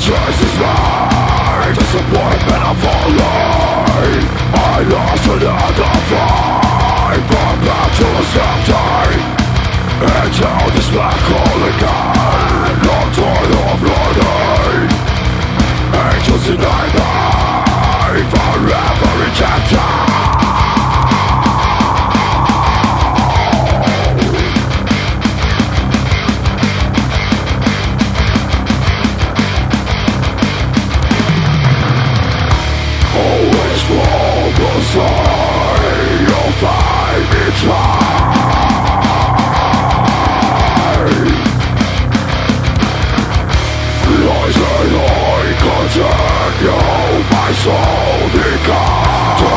chases me, disappointment I'm falling. I lost another fight, but back to a empty. Into this black hole again, no time of learning. Angels deny me, forever rejected. You'll find me try. Lies and I continue, my soul begun to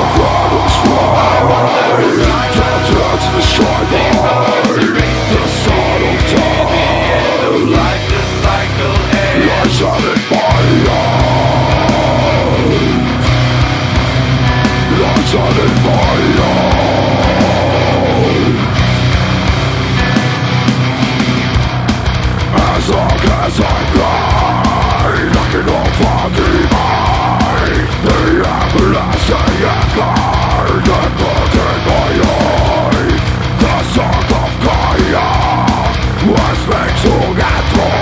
flood and spray, tempted to destroy me. The sun of time, lies out in my eyes. Lights out in my eyes. As long as I play, I can all forgive me. The everlasting anger that burns in my eye. The song of Gaia was meant to get through.